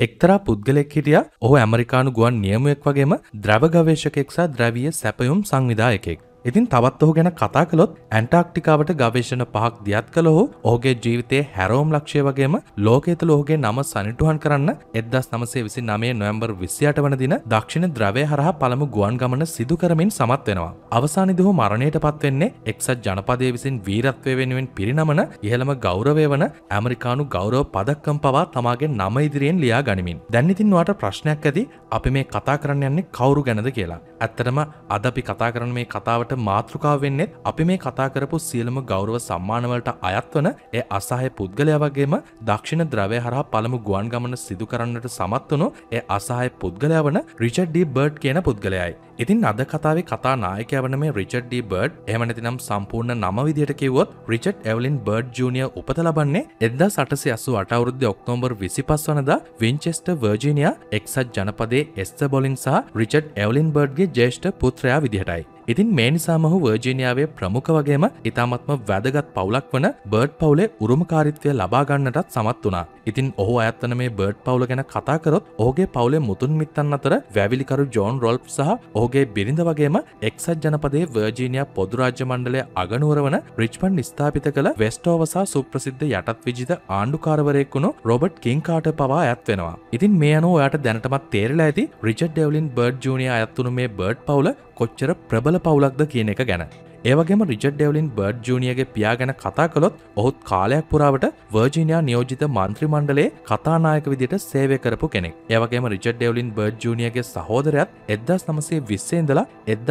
එක්තරා පුද්ගලෙක් හිටියා. ඔහු ඇමරිකානු ගුවන් නියමුවෙක් වගේම ද්‍රව ගවේෂකයෙක් සහ ද්‍රවීය සැපයුම් සංවිධායකයෙක්. ඉතින් තවත් ඔහු ගැන කතා කළොත් ඇන්ටාර්ක්ටිකාවට ගවේෂණ 5ක් දියත් කළ ඔහුගේ ජීවිතයේ හැරවුම් ලක්ෂ්‍ය වගේම ලෝකයේ තුල ඔහුගේ නම සනිටුහන් කරන්න 1929 නොවැම්බර් 28 වන දින දක්ෂිණ ධ්‍රවය හරහා පළමු ගුවන් ගමන සිදු කරමින් සමත් වෙනවා. අවසානයේදී ඔහු මරණයටපත් වෙන්නේ එක්සත් ජනපදයේ විසින් වීරත්වය වෙනුවෙන් පිරිනමන ඉහළම ගෞරවය වන ඇමරිකානු ගෞරව පදක්කම් පවා තමාගේ නම ඉදිරියෙන් ලියා ගනිමින්. දැන් ඉතින් ඔයාලට ප්‍රශ්නයක් ඇති අපි මේ කතා කරන්න යන්නේ කවුරු ගැනද කියලා. ඇත්තටම අද අපි කතා කරන මේ කතාවට මාතෘකාව වෙන්නේ අපි මේ කතා කරපු සියලුම ගෞරව සම්මාන වලට අයත් වන ඒ අසහාය පුද්ගලයා වගේම දක්ෂිණ ධ්‍රවය හරහා පළමු ගුවන් ගමන සිදු කරන්නට සමත් වුණු ඒ අසහාය පුද්ගලයා වන රිචඩ් ඩී බර්ඩ් කියන පුද්ගලයායි. ඉතින් අද කතාවේ කතා නායකයා වන මේ රිචඩ් ඩී බර්ඩ් එහෙම නැතිනම් සම්පූර්ණ නම විදියට කිව්වොත් රිචඩ් එවලින් බර්ඩ් ජූනියර් උපත ලබන්නේ 1888 අවුරුද්දේ ඔක්තෝබර් 25 වනදා වින්චෙස්ටර් වර්ජීනියා එක්සත් ජනපදයේ එස්තර් බොලින් සහ රිචඩ් එවලින් බර්ඩ්ගේ ජ්‍යෙෂ්ඨ පුත්‍රයා විදිහටයි. ඉතින් මේ නිසාම ඔහු වර්ජීනියාවේ ප්‍රමුඛ වගේම ඉතාමත්ම වැදගත් පවුලක් වන බර්ඩ් පවුලේ උරුමකාරීත්වය ලබා ගන්නටත් සමත් වුණා. ඉතින් ඔහු අයත් වන මේ බර්ඩ් පවුල ගැන කතා කරොත් ඔහුගේ පවුලේ මුතුන් මිත්තන් අතර වැවිලිකරු ජෝන් රොල්ෆ් සහ ඔහුගේ බිරිඳ වගේම එක්සත් ජනපදයේ වර්ජීනියා පොදු රාජ්‍ය මණ්ඩලයේ අගනුවර වන රිච්මන්ඩ් ස්ථාපිත කළ වෙස්ටෝවර් සහ සුප්‍රසිද්ධ යටත් විජිත ආණ්ඩුකාරවරයෙක් වුණු රොබර්ට් කිං කාටර් පවා අයත් වෙනවා. ඉතින් මේ අනුව ඔයාට දැනටමත් තේරෙලා ඇති රිචඩ් එවලින් බර්ඩ් ජූනියර් අයත් වුණු මේ බර්ඩ් පවුල කොච්චර ප්‍රබල පවුලක්ද කියන එක ගැන. ඒ වගේම රිචඩ් එවලින් බර්ඩ් ජූනියර්ගේ පියා ගැන කතා කළොත් ඔහුත් කාලයක් පුරාවට වර්ජීනියා නියෝජිත මන්ත්‍රී මණ්ඩලයේ කතානායක විදිහට සේවය කරපු කෙනෙක්. ඒ වගේම රිචඩ් එවලින් බර්ඩ් ජූනියර්ගේ සහෝදරයාත් 1920 ඉඳලා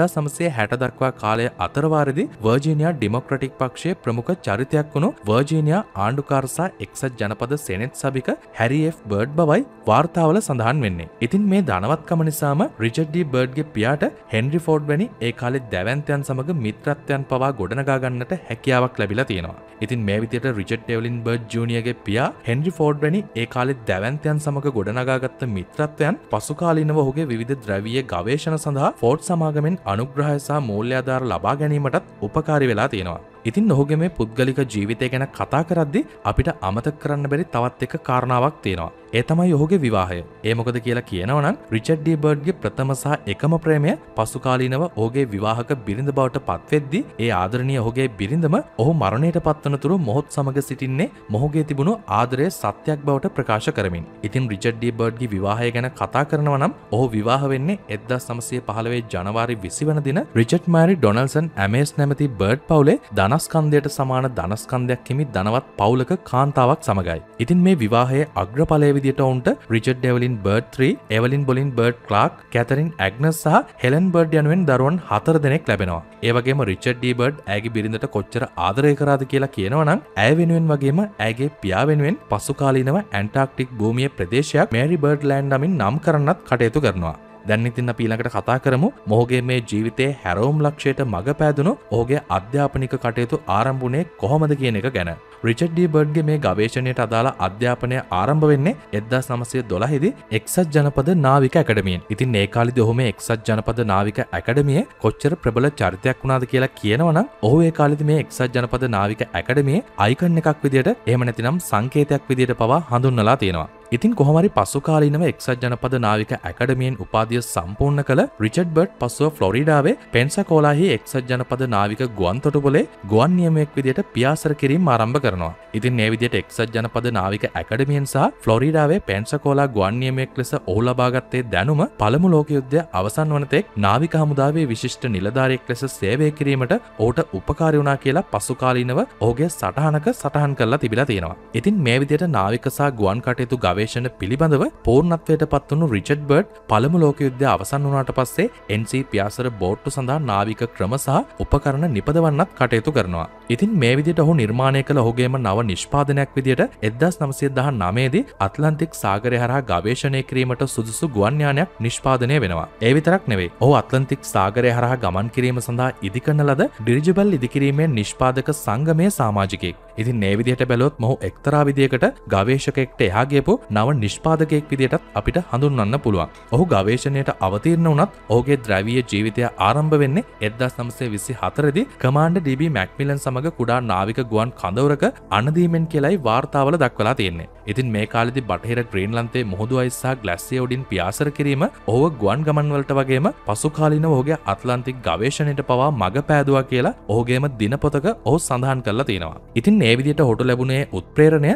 1960 දක්වා කාලය අතරවාරදී වර්ජීනියා ඩෙමොක්‍රැටික් පක්ෂයේ ප්‍රමුඛ චරිතයක් වුණු වර්ජීනියා ආණ්ඩුකාර සහ එක්සත් ජනපද සෙනෙට් සභික හැරි එෆ් බර්ඩ් බවයි වාර්තාවල සඳහන් වෙන්නේ. ඉතින් මේ ධනවත්කම නිසාම රිචඩ් ඩී බර්ඩ්ගේ පියාට හෙන්රි ෆෝඩ් වැනි ඒ කාලේ දැවැන්තයන් සමග මිත්‍රත්වයන් පවා ගොඩනගා ගන්නට හැකියාවක් ලැබිලා තියෙනවා. ඉතින් මේ විදිහට රිචඩ් එවලින් බර්ඩ් ජූනියර්ගේ පියා හෙන්රි ෆෝඩ් වැනි ඒ කාලේ දැවැන්තයන් සමග ගොඩනගාගත්ත මිත්‍රත්වයන් පසු කාලීනව ඔහුගේ විවිධ ද්‍රවීය ගවේෂණ සඳහා ෆෝඩ් සමාගමෙන් අනුග්‍රහය සහ මූල්‍ය ආධාර ලබා ගැනීමටත් උපකාරී වෙලා තියෙනවා. ඉතින් ඔහුගේ මේ පුද්ගලික ජීවිතය ගැන කතා කරද්දී අපිට අමතක කරන්න බැරි තවත් එක කාරණාවක් තියෙනවා. ඒ තමයි ඔහුගේ විවාහය. ඒ මොකද කියලා කියනවනම් රිචඩ් ඩී බර්ඩ්ගේ ප්‍රථම සහ එකම ප්‍රේමය පසු කාලීනව ඔහුගේ විවාහක බිරිඳ බවට පත්වෙද්දී ඒ ආදරණීය ඔහුගේ බිරිඳම ඔහු මරණයට පත්වන තුරු මොහොත් සමග සිටින්නේ මොහුගේ තිබුණු ආදරය සත්‍යයක් බවට ප්‍රකාශ කරමින්. ඉතින් රිචඩ් ඩී බර්ඩ්ගේ විවාහය ගැන කතා කරනවා නම් ඔහු විවාහ වෙන්නේ 1915 ජනවාරි 20 වන දින රිචඩ් මෑරි ඩොනල්සන් ඇමේස් නැමැති බර්ඩ් පවුලේ ධනස්කන්ධයට සමාන ධනස්කන්ධයක් හිමි ධනවත් පවුලක කාන්තාවක් සමගයි. ඉතින් මේ විවාහයේ අග්‍රඵලය විදියට උන්ට Richard Evelyn Byrd 3, Evelyn Bolling Byrd Clark, Katherine Agnes සහ හෙලන් බර්ඩ් යනුවෙන් දරුවන් 4 දෙනෙක් ලැබෙනවා. ඒ වගේම රිචඩ් ඩී බර්ඩ් ඇගේ බිරිඳට කොච්චර ආදරය කරාද කියලා කියනවනම් ඇය වෙනුවෙන් වගේම ඇගේ පියා වෙනුවෙන් පසු කාලීනව ඇන්ටාර්ක්ටික් භූමියේ ප්‍රදේශයක් මේරි බර්ඩ් ලෑන්ඩ් නමින් නම් කරන්නත් කටයුතු කරනවා. දැන් ඉතින් අපි ඊළඟට කතා කරමු මොහුගේ මේ ජීවිතයේ හැරවුම් ලක්ෂයට මඟ පෑදුණු ඔහුගේ අධ්‍යාපනික කටයුතු ආරම්භ වුණේ කොහොමද කියන එක ගැන. රිචඩ් ඩී බර්ඩ්ගේ මේ ගවේෂණයට අදාළ අධ්‍යාපනය ආරම්භ වෙන්නේ 1912 දී එක්සත් ජනපද නාවික ඇකඩමියෙන්. ඉතින් ඒ කාලේදී ඔහු මේ එක්සත් ජනපද නාවික ඇකඩමියේ කොච්චර ප්‍රබල චරිතයක් වුණාද කියලා කියනවනම් ඔහු ඒ කාලේදී මේ එක්සත් ජනපද නාවික ඇකඩමියේ අයිකන් එකක් විදියට එහෙම නැතිනම් සංකේතයක් විදියට පවා හඳුන්වලා තියෙනවා. ඉතින් කොහොම හරි පසු කාලීනව එක්සත් ජනපද නාවික ඇකඩමියෙන් උපාධිය සම්පූර්ණ කළ රිචඩ් බර්ඩ් පසුව ෆ්ලොරිඩාවේ පෙන්සකෝලාහි එක්සත් ජනපද නාවික ගුවන් තොටුපළේ ගුවන් නියමයක් විදියට පියාසර කිරීම ආරම්භ කරනවා. ඉතින් මේ විදියට එක්සත් ජනපද නාවික ඇකඩමියෙන් සහ ෆ්ලොරිඩාවේ පෙන්සකෝලා ගුවන් නියමයක් ලෙස ඔහු ලබාගත්තේ දැනුම පළමු ලෝක යුද්ධය අවසන් වන තෙක් නාවික හමුදාවේ විශිෂ්ට නිලධාරියෙක් ලෙස සේවය කිරීමට ඔහුට උපකාරී වුණා කියලා පසු කාලීනව ඔහුගේ සටහනක සටහන් කරලා තිබිලා තියෙනවා. ඉතින් මේ විදියට නාවික සහ ගුවන් කටයුතු ගවේෂණ පිළිබඳව පූර්ණත්වයට පත්වුණු රිචඩ් බර්ඩ් පළමු ලෝක යුද්ධය අවසන් වුණාට පස්සේ NC පියාසර බෝට්ටු සඳහා නාවික ක්‍රම සහ උපකරණ නිපදවන්නත් කටයුතු කරනවා. ඉතින් මේ විදිහට ඔහු නිර්මාණය කළ ඔහුගේම නව නිෂ්පාදනයක් විදිහට 1919 දී ඇට්ලන්ටික් සාගරය හරහා ගවේෂණය කිරීමට සුදුසු ගුවන් යානයක් නිෂ්පාදනය වෙනවා. ඒ විතරක් නෙවෙයි. ඔහු ඇට්ලන්ටික් සාගරය හරහා ගමන් කිරීම සඳහා ඉදිකරන ලද ඩිරිජබල් ඉදිකිරීමේ නිෂ්පාදක සංගමයේ සමාජිකයෙක්. ඉතින් මේ විදිහට බැලුවොත් මොහු එක්තරා විදියකට ගවේෂකයෙක්ට එහා ගියපු නව නිෂ්පාදකයෙක් විදිහටත් අපිට හඳුන්වන්න පුළුවන්. ඔහු ගවේෂණයට අවතීර්ණ වුණත් ඔහුගේ ද්‍රවීය ජීවිතය ආරම්භ වෙන්නේ 1924 දී කමාන්ඩර් ඩී.බී. මැක්මිලන් සමග කුඩා නාවික ගුවන් කඳවුරක අනදීමෙන් කියලායි වාර්තාවල දක්වලා තියෙන්නේ. ඉතින් මේ කාලෙදි බටහිර ග්‍රීන්ලන්තයේ මුහුදු අයිස් සහ ග්ලැසියර් උඩින් පියාසර කිරීම ඔහුව ගුවන් ගමන් වලට වගේම පසු කාලීනව ඔහුගේ ඇට්ලන්ටික් ගවේෂණයට පවා මඟ පෑදුවා කියලා ඔහුගේම දිනපොතක ඔහු සඳහන් කරලා තියෙනවා. ඉතින් මේ විදිහට ඔහුට ලැබුණේ උත්ප්‍රේරණය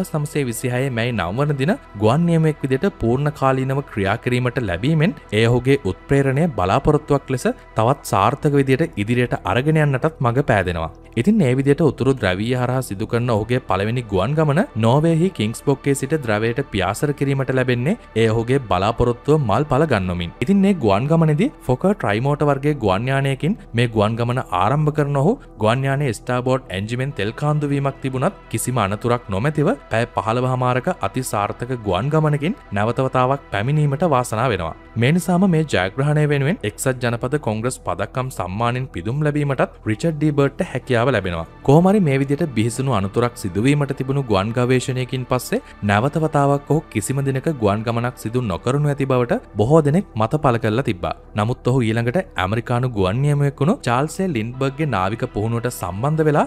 1926 මැයි 9 වන දින ගුවන් නියමයෙක් විදිහට පූර්ණ කාලීනව ක්‍රියා කිරීමට ලැබීමෙන් ඒ ඔහුගේ උත්ප්‍රේරණය බලාපොරොත්තුවක් ලෙස තවත් සාර්ථක විදිහට ඉදිරියට අරගෙන යන්නටත් මඟ පෑදෙනවා. ඉතින් මේ විදිහට උතුරු ද්‍රවීය හරහා සිදු කරන ඔහුගේ පළවෙනි ගුවන් ගමන නෝර්වේහි කිංස්බොක්කේ සිට ද්‍රවයට පියාසර කිරීමට ලැබෙන්නේ ඒ ඔහුගේ බලාපොරොත්තුව මල්ඵල ගන්නමින්. ඉතින් මේ ගුවන් ගමනේදී ෆොකර් ට්‍රයිමෝටර් වර්ගයේ ගුවන් යානයකින් මේ ගුවන් ගමන ආරම්භ කරන ඔහු ගුවන් යානයේ ස්ටාර්බෝඩ් එන්ජිමෙන් තෙල් කාන්දු වීමක් තිබුණත් කිසිම අනතුරක් නොමැතිව පැය 15මාරක අති සාර්ථක ගුවන් ගමනකින් නැවතවතාවක් පැමිණීමට වාසනාව වෙනවා. මේ නිසාම මේ ජයග්‍රහණය වෙනුවෙන් එක්සත් ජනපද කොංග්‍රස් පදක්කම් සම්මානෙන් පිදුම් ලැබීමටත් රිචඩ් ඩී බර්ඩ්ට හැකියාව ලැබෙනවා. කොහොම හරි මේ විදිහට බිහිසුණු අනතුරක් සිදුවීමට තිබුණු ගුවන් ගවේෂණයකින් පස්සේ නැවතවතාවක් ඔහු කිසිම දිනක ගුවන් ගමනක් සිදු නොකරනු ඇති බවට බොහෝ දෙනෙක් මත පළ කරලා තිබ්බා. නමුත් ඔහු ඊළඟට ඇමරිකානු ගුවන් නියමුවෙක් වුණු චාල්ස් ඒ ලින්ඩ්බර්ග්ගේ නාවික පුහුණුවට සම්බන්ධ වෙලා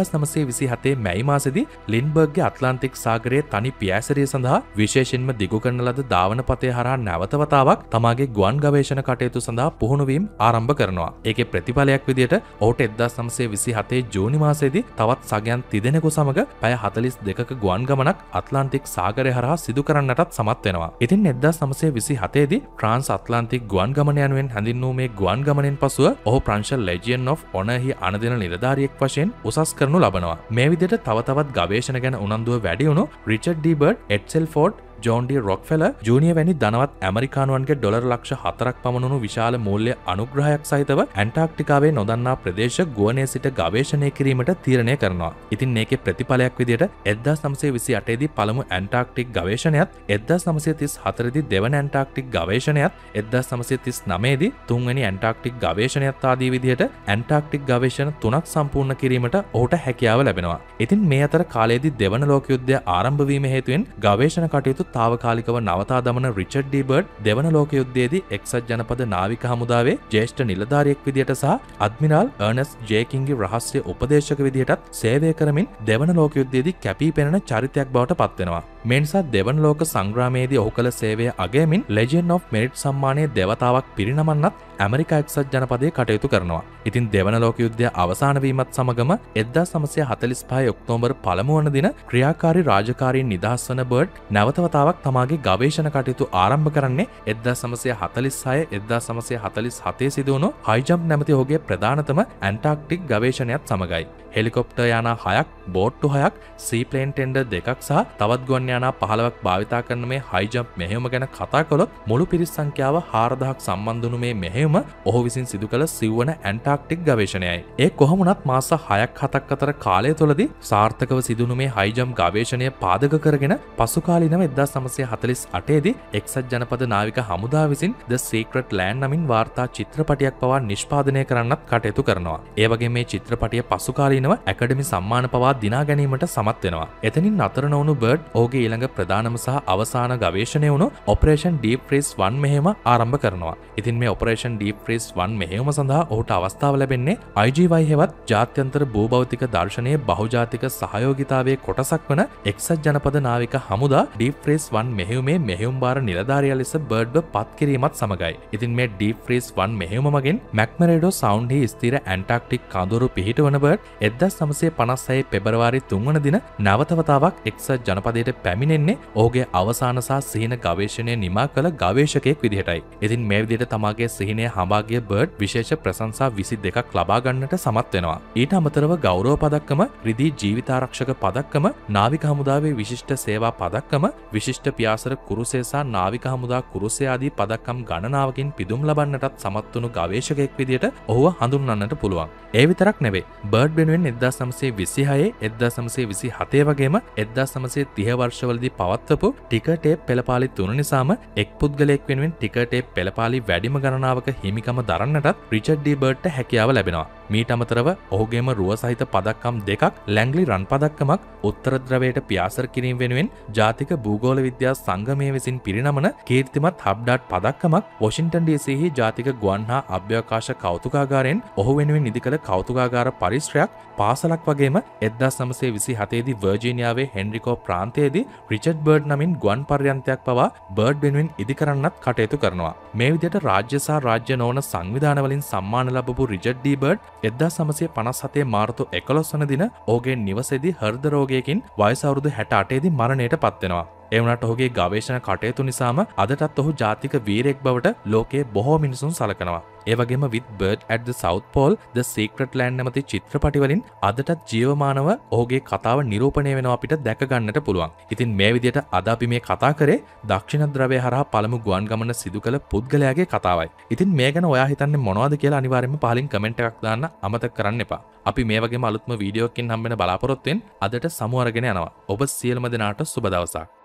1927 මැයි මාසෙදී ලින්ඩ්බර්ග්ගේ ඇට්ලාන්ටික් සාගරයේ තනි පියාසරිය සඳහා විශේෂයෙන්ම දිගු කරන ලද ධාවන පතේ හරහා නැවතවතාවක් තමාගේ ගුවන් ගවේෂණ කටයුතු සඳහා පුහුණු වීම ආරම්භ කරනවා. ඒකේ ප්‍රතිඵලයක් විදිහට ඔහුට 1927 ජූනි මාසයේදී තවත් සගයන් 30 දෙනෙකු සමග පැය 42ක ගුවන් ගමනක් ඇට්ලාන්ටික් සාගරය හරහා සිදු කරන්නටත් සමත් වෙනවා. ඉතින් 1927 දී ට්‍රාන්ස් ඇට්ලාන්ටික් ගුවන් ගමන යනුවෙන් හැඳින්වූ මේ ගුවන් ගමනෙන් පසුව ඔහු ප්‍රංශ ලෙජියන් ඔෆ් ඔනර් හි අනදින නිලධාරියෙක් වශයෙන් උසස් කරනු ලබනවා. මේ විදිහට තව තවත් ගවේෂණ ගැන උනන්දුව වැඩි වුණු Richard D Byrd, Edsel Ford, John D Rockefeller junior වැනි ධනවත් ඇමරිකානුවන්ගේ ඩොලර් ලක්ෂ 4ක් පමණ විශාල මූල්‍ය අනුග්‍රහයක් සහිතව ඇන්ටාර්ක්ටිකාවේ නොදන්නා ප්‍රදේශ ගුවනේ සිට ගවේෂණය කිරීමට තීරණය කරනවා. ඉතින් මේකේ ප්‍රතිඵලයක් විදිහට 1928 දී පළමු ඇන්ටාර්ක්ටික් ගවේෂණයත්, 1934 දී දෙවන ඇන්ටාර්ක්ටික් ගවේෂණයත්, 1939 දී තුන්වෙනි ඇන්ටාර්ක්ටික් ගවේෂණයත් ආදී විදිහට ඇන්ටාර්ක්ටික් ගවේෂණ 3ක් සම්පූර්ණ කිරීමට ඔහුට හැකියාව ලැබෙනවා. ඉතින් මේ අතර කාලයේදී දෙවන ලෝක යුද්ධය ආරම්භ වීම හේතුවෙන් ගවේෂණ කටයුතු තාවකාලිකව නවතා දමන රිචඩ් ඩී බර්ඩ් දෙවන ලෝක යුද්ධයේදී එක්සත් ජනපද නාවික හමුදාවේ ජ්‍යෙෂ්ඨ නිලධාරියෙක් විදිහට සහ අඩ්මිරාල් අර්නස්ට් ජේ කින්ගේ රහස්‍ය උපදේශක විදිහටත් සේවය කරමින් දෙවන ලෝක යුද්ධයේදී කැපී පෙනෙන චරිතයක් බවට පත් වෙනවා. මේ නිසා දෙවන ලෝක සංග්‍රාමයේදී ඔහු කළ සේවය අගයමින් ලෙජන්ඩ් ඔෆ් මෙරිට් සම්මානයේ දෙවතාවක් පිරිනමන්නත් ඇමරිකා එක්සත් ජනපදයේ කටයුතු කරනවා. ඉතින් දෙවන ලෝක යුද්ධය අවසන් වීමත් සමගම 1945 ඔක්තෝබර් 1 වන දින ක්‍රියාකාරී රාජකාරීන් නිදහස් වන බර්ඩ් නැවතවතාවක් තමාගේ ගවේෂණ කටයුතු ආරම්භ කරන්නේ 1946-1947 සිදු වුණු හයිජම්ප් නැමැති ඔහුගේ ප්‍රධානතම ඇන්ටාර්ක්ටික් ගවේෂණයත් සමගයි. හෙලිකොප්ටර් යානා 6ක්, බෝට්ටු 6ක්, සීප්ලේන් ටෙන්ඩර් 2ක් සහ තවත් ගුවන් යානා 15ක් භාවිතා කරන මේ හයිජම්ප් මෙහෙයුම ගැන කතා කළොත් මුළු පිරිස් සංඛ්‍යාව 4000ක් සම්බන්ධ වුණු මේ මෙහෙයුම ඔහු විසින් සිදු කළ සිව්වන ඇන්ටාර්ක්ටික් ගවේෂණයයි. ඒ කොහොමුණත් මාස 6ක්-7ක් අතර කාලය තුළදී සාර්ථකව සිදුණු මේ හයිජම්ප් ගවේෂණය පාදක කරගෙන පසු කාලීනව 1948 දී එක්සත් ජනපද නාවික හමුදාව විසින් The Secret Land නමින් වාර්තා චිත්‍රපටයක් පවා නිෂ්පාදනය කරන්නත් කටයුතු කරනවා. ඒ වගේ මේ චිත්‍රපටය පසු කාලීනව ඇකඩමි සම්මාන පවා දිනා ගැනීමට සමත් වෙනවා. එතනින් නතර නොවුණු බර්ඩ් ඔහුගේ ඊළඟ ප්‍රධානම සහ අවසාන ගවේෂණය වුණු ඔපරේෂන් ඩීප් ෆ්‍රීස් 1 මෙහෙයුම ආරම්භ කරනවා. ඉතින් මේ ඔපරේෂන් ඩීප් ෆ්‍රීස් 1 මෙහෙයුම සඳහා ඔහුට අවස්ථාව ලැබෙන්නේ IGY හෙවත් ජාත්‍යන්තර භූභෞතික දර්ශනයේ බහුජාතික සහයෝගිතාවේ කොටසක් වන එක්සත් ජනපද නාවික හමුදා ඩීප් ෆ්‍රීස් 1 මෙහෙයුමේ මෙහෙයුම් බාර නිලධාරියා ලෙස බර්ඩ්ව පත් කිරීමත් සමගයි. ඉතින් මේ ඩීප් ෆ්‍රීස් 1 මෙහෙයුම මගින් මැක්මරඩෝ සවුන්ඩ්හි ස්ථිර ඇන්ටාර්ක්ටික් කඳවුරු පිහිටවන බර්ඩ් 1956 පෙබරවාරි 3 වන දින නැවතවතාවක් එක්සත් ජනපදයට පැමිණෙන්නේ ඔහුගේ අවසාන සහ සිහින ගවේෂණය නිමා කළ ගවේෂකයෙක් විදිහටයි. ඉතින් මේ විදිහට තමාගේ සිහිනය හඹා ගිය බර්ඩ් විශේෂ ප්‍රශංසා 22ක් ලබා ගන්නට සමත් වෙනවා. ඊට අමතරව ගෞරව පදක්කම, රිදී ජීවිතාරක්ෂක පදක්කම, නාවික හමුදාවේ විශිෂ්ට සේවා පදක්කම, විශිෂ්ට පියාසර කුරුසය සහ නාවික හමුදා කුරුසය ආදී පදක්කම් ගණනාවකින් පිදුම් ලබන්නටත් සමත් වුණු ගවේෂකයෙක් විදිහට ඔහුව හඳුන්වන්නට පුළුවන්. ඒ විතරක් නෙවෙයි. බර්ඩ් වෙනුවෙන් 1926 1927 වගේම 1930 වර්ෂවලදී පවත්වපු ටිකර් ටේප් පෙළපාලි 3 නිසාම එක් පුද්ගලයෙක් වෙනුවෙන් ටිකර් ටේප් පෙළපාලි වැඩිම ගණනාවක හිමිකම දරන්නටත් රිචඩ් ඩී බර්ඩ්ට හැකියාව ලැබෙනවා. මීට අමතරව ඔහුගේම රුව සහිත පදක්කම් දෙකක්, ලැංග්ලි රන් පදක්කමක්, උත්තර ද්‍රවයට පියාසර කිරීම වෙනුවෙන් ජාතික භූගෝල විද්‍යා සංගමය විසින් පිරිනමන කීර්තිමත් හබ්ඩාට් පදක්කමක්, වොෂින්ටන් ඩීසීහි ජාතික ගුවන් හා අභ්‍යවකාශ කෞතුකාගාරයෙන් ඔහු වෙනුවෙන් ඉදිකළ කෞතුකාගාර පරිශ්‍රයක්, පාසලක් වගේම 1927 දී වර්ජීනියාවේ හෙන්රිකෝ ප්‍රාන්තයේදී රිචඩ් බර්ඩ් නමින් ගුවන් පර්යන්තයක් පවා බර්ඩ් වෙනුවෙන් ඉදිකරන්නත් කටයුතු කරනවා. මේ විදිහට රාජ්‍ය සහ රාජ්‍ය නොවන සංවිධාන වලින් සම්මාන ලැබපු රිචඩ් ඩී බර්ඩ් 1957 මාර්තු 11 වන දින ඔහුගේ නිවසේදී හෘද රෝගයකින් වයස අවුරුදු 68 දී මරණයට පත් වෙනවා. ඒ වුණාට ඔහුගේ ගවේෂණ කටයුතු නිසාම අදටත් ඔහු ජාතික වීරයෙක් බවට ලෝකයේ බොහෝ මිනිසුන් සලකනවා. ඒ වගේම With Bird at the South Pole, The Secret Land නැමැති චිත්‍රපටි වලින් අදටත් ජීවමානව ඔහුගේ කතාව නිරූපණය වෙනවා අපිට දැක ගන්නට පුළුවන්. ඉතින් මේ විදිහට අද අපි මේ කතා කරේ දක්ෂිණ ධ්‍රවය හරහා පළමු ගුවන් ගමන සිදු කළ පුද්ගලයාගේ කතාවයි. ඉතින් මේ ගැන ඔයා හිතන්නේ මොනවද කියලා අනිවාර්යයෙන්ම පහලින් කමෙන්ට් එකක් දාන්න අමතක කරන්න එපා. අපි මේ වගේම අලුත්ම වීඩියෝ එකකින් හම්බ වෙන බලාපොරොත්තු වෙන අදට සමු අරගෙන යනවා. ඔබ සියලුම දෙනාට සුබ දවසක්.